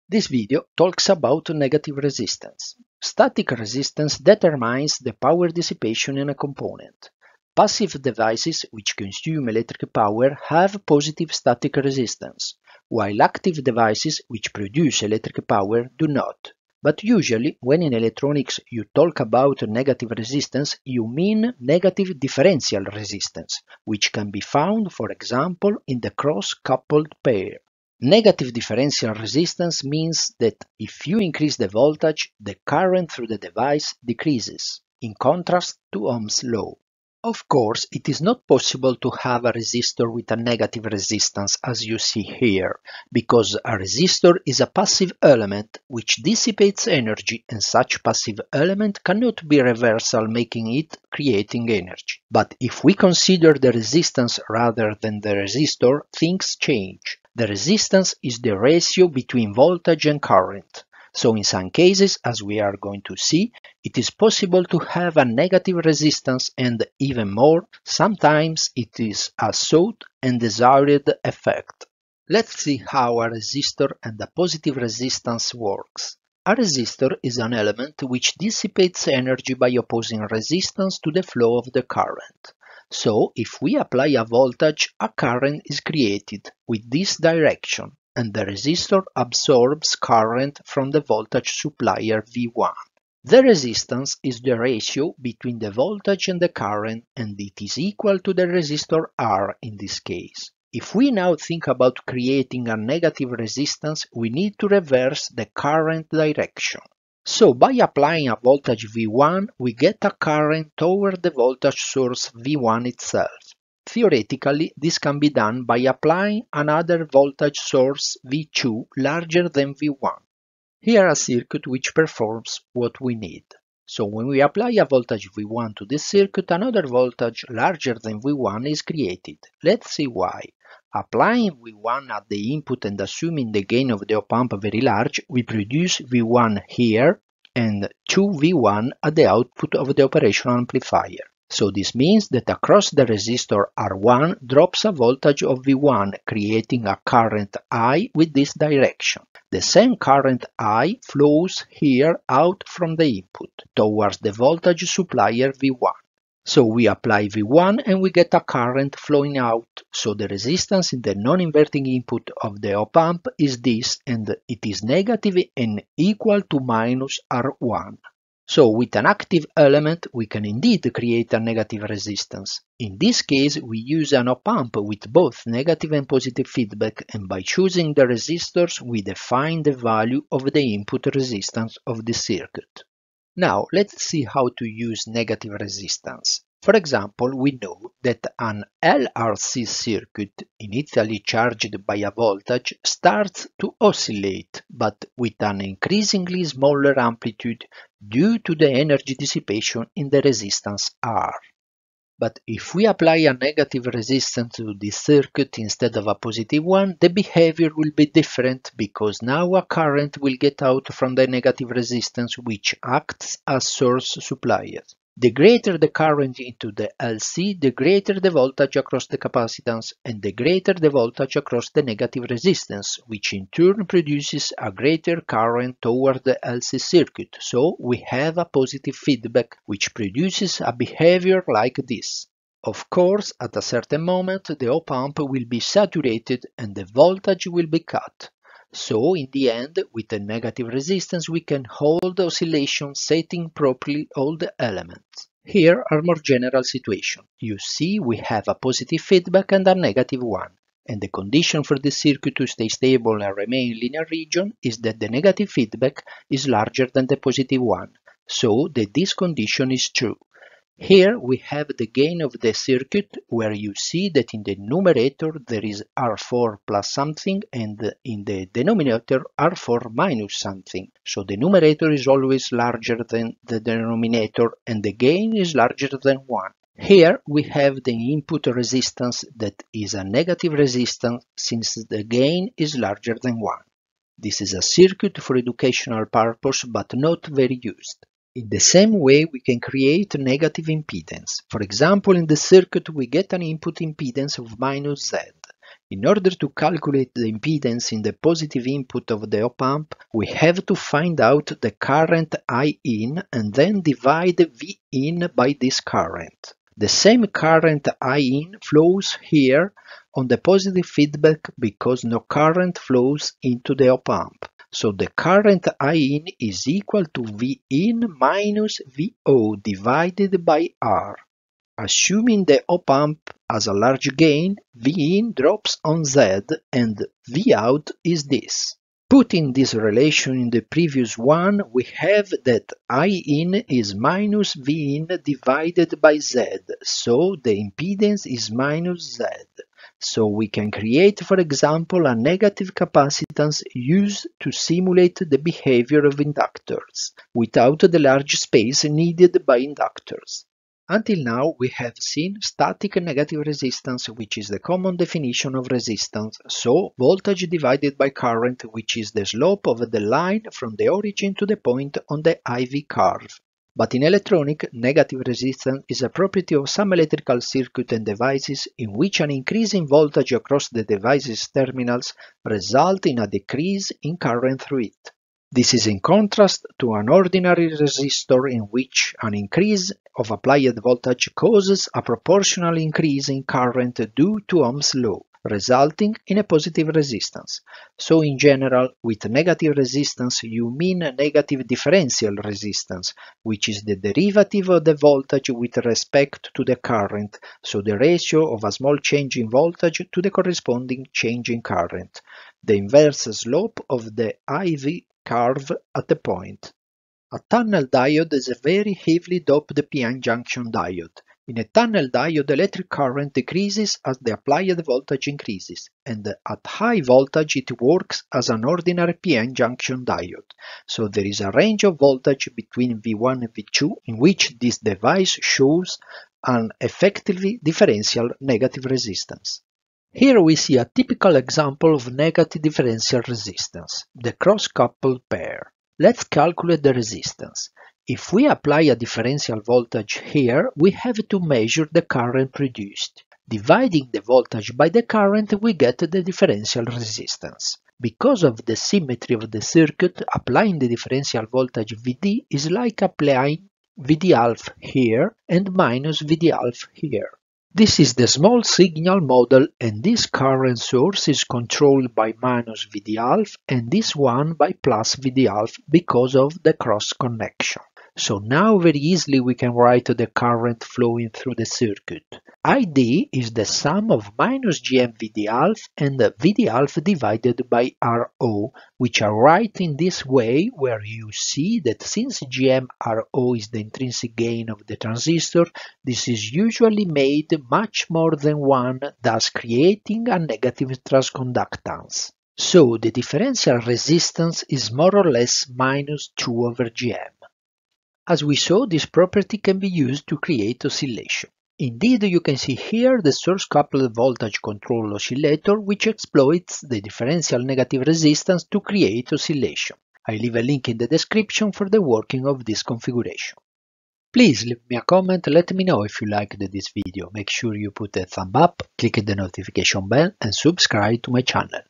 This video talks about negative resistance. Static resistance determines the power dissipation in a component. Passive devices which consume electric power have positive static resistance, while active devices which produce electric power do not. But usually, when in electronics you talk about negative resistance, you mean negative differential resistance, which can be found, for example, in the cross-coupled pair. Negative differential resistance means that if you increase the voltage, the current through the device decreases, in contrast to Ohm's law. Of course, it is not possible to have a resistor with a negative resistance as you see here, because a resistor is a passive element which dissipates energy, and such passive element cannot be reversal, making it creating energy. But if we consider the resistance rather than the resistor, things change. The resistance is the ratio between voltage and current. So in some cases, as we are going to see, it is possible to have a negative resistance, and even more, sometimes it is a sought and desired effect. Let's see how a resistor and a positive resistance works. A resistor is an element which dissipates energy by opposing resistance to the flow of the current. So, if we apply a voltage, a current is created with this direction, and the resistor absorbs current from the voltage supplier V1. The resistance is the ratio between the voltage and the current, and it is equal to the resistor R in this case. If we now think about creating a negative resistance, we need to reverse the current direction. So by applying a voltage V1, we get a current toward the voltage source V1 itself. Theoretically, this can be done by applying another voltage source V2 larger than V1. Here a circuit which performs what we need. So when we apply a voltage V1 to this circuit, another voltage larger than V1 is created. Let's see why. Applying V1 at the input and assuming the gain of the op-amp very large, we produce V1 here and 2V1 at the output of the operational amplifier. So this means that across the resistor R1 drops a voltage of V1, creating a current I with this direction. The same current I flows here out from the input, towards the voltage supplier V1. So we apply V1 and we get a current flowing out, so the resistance in the non-inverting input of the op-amp is this, and it is negative and equal to minus R1. So with an active element we can indeed create a negative resistance. In this case we use an op-amp with both negative and positive feedback, and by choosing the resistors we define the value of the input resistance of the circuit. Now let's see how to use negative resistance. For example, we know that an LRC circuit initially charged by a voltage starts to oscillate, but with an increasingly smaller amplitude due to the energy dissipation in the resistance R. But if we apply a negative resistance to this circuit instead of a positive one, the behavior will be different, because now a current will get out from the negative resistance which acts as source supplier. The greater the current into the LC, the greater the voltage across the capacitance, and the greater the voltage across the negative resistance, which in turn produces a greater current toward the LC circuit. So we have a positive feedback, which produces a behavior like this. Of course, at a certain moment, the op-amp will be saturated and the voltage will be cut. So, in the end, with a negative resistance, we can hold the oscillation, setting properly all the elements. Here are more general situations. You see, we have a positive feedback and a negative one. And the condition for the circuit to stay stable and remain in linear region is that the negative feedback is larger than the positive one, so that this condition is true. Here we have the gain of the circuit, where you see that in the numerator there is R4 plus something, and in the denominator R4 minus something. So the numerator is always larger than the denominator and the gain is larger than 1. Here we have the input resistance that is a negative resistance, since the gain is larger than 1. This is a circuit for educational purpose but not very used. In the same way, we can create negative impedance. For example, in the circuit we get an input impedance of minus Z. In order to calculate the impedance in the positive input of the op-amp, we have to find out the current In and then divide Vin by this current. The same current In flows here on the positive feedback because no current flows into the op-amp. So the current In is equal to Vin minus Vo divided by R. Assuming the op-amp has a large gain, Vin drops on Z and Vout is this. Putting this relation in the previous one, we have that In is minus Vin divided by Z, so the impedance is minus Z. So we can create, for example, a negative capacitance used to simulate the behavior of inductors, without the large space needed by inductors. Until now, we have seen static negative resistance, which is the common definition of resistance, so voltage divided by current, which is the slope of the line from the origin to the point on the IV curve. But in electronic, negative resistance is a property of some electrical circuit and devices in which an increase in voltage across the device's terminals results in a decrease in current through it. This is in contrast to an ordinary resistor in which an increase of applied voltage causes a proportional increase in current due to Ohm's law, resulting in a positive resistance. So in general, with negative resistance you mean a negative differential resistance, which is the derivative of the voltage with respect to the current, so the ratio of a small change in voltage to the corresponding change in current, the inverse slope of the IV curve at the point. A tunnel diode is a very heavily doped p-n junction diode. In a tunnel diode, electric current decreases as the applied voltage increases, and at high voltage it works as an ordinary p-n junction diode. So there is a range of voltage between V1 and V2 in which this device shows an effectively differential negative resistance. Here we see a typical example of negative differential resistance, the cross-coupled pair. Let's calculate the resistance. If we apply a differential voltage here, we have to measure the current produced. Dividing the voltage by the current, we get the differential resistance. Because of the symmetry of the circuit, applying the differential voltage Vd is like applying Vd half here and minus Vd half here. This is the small signal model, and this current source is controlled by minus Vd half and this one by plus Vd half because of the cross connection. So now very easily we can write the current flowing through the circuit. ID is the sum of minus Gm Vd half and Vd half divided by Ro, which I write in this way, where you see that since Gm Ro is the intrinsic gain of the transistor, this is usually made much more than 1, thus creating a negative transconductance. So the differential resistance is more or less minus 2 over Gm. As we saw, this property can be used to create oscillation. Indeed, you can see here the source-coupled voltage control oscillator, which exploits the differential negative resistance to create oscillation. I leave a link in the description for the working of this configuration. Please leave me a comment, let me know if you liked this video. Make sure you put a thumb up, click the notification bell and subscribe to my channel.